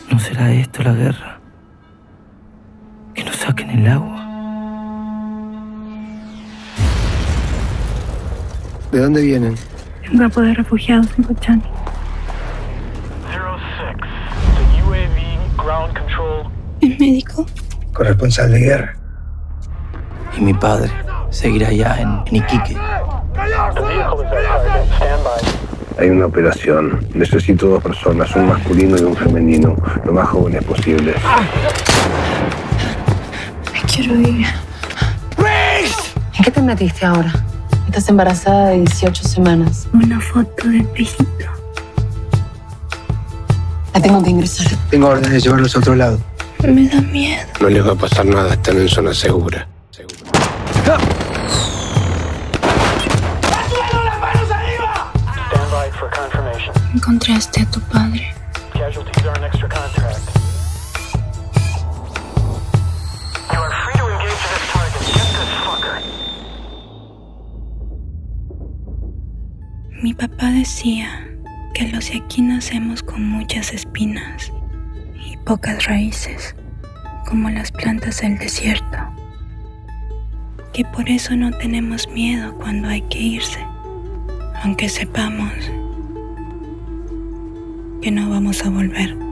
¿No será esto la guerra? Que nos saquen el agua. ¿De dónde vienen? Un grupo de refugiados en Cochani. 06, the UAV ground control. ¿El médico? Corresponsal de guerra. Y mi padre seguirá allá en Iquique. The vehicle is at target. Stand by. Hay una operación. Necesito 2 personas, un masculino y un femenino, lo más jóvenes posibles. Me quiero ir. ¿En qué te metiste ahora? Estás embarazada de 18 semanas. Una foto del viejito. La tengo que ingresar. Tengo órdenes de llevarlos a otro lado. Me da miedo. No les va a pasar nada, están en zona segura. Stand by for confirmation. Encontraste a tu padre. Casualties are an extra contract. You are free to engage this target. Get this fucker. Mi papá decía que los de aquí nacemos con muchas espinas y pocas raíces, como las plantas del desierto. Que por eso no tenemos miedo cuando hay que irse, aunque sepamos que no vamos a volver.